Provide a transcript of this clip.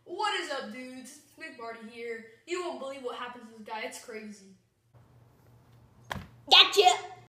What is up, dudes? It's Big Marty here. You won't believe what happened to this guy. It's crazy.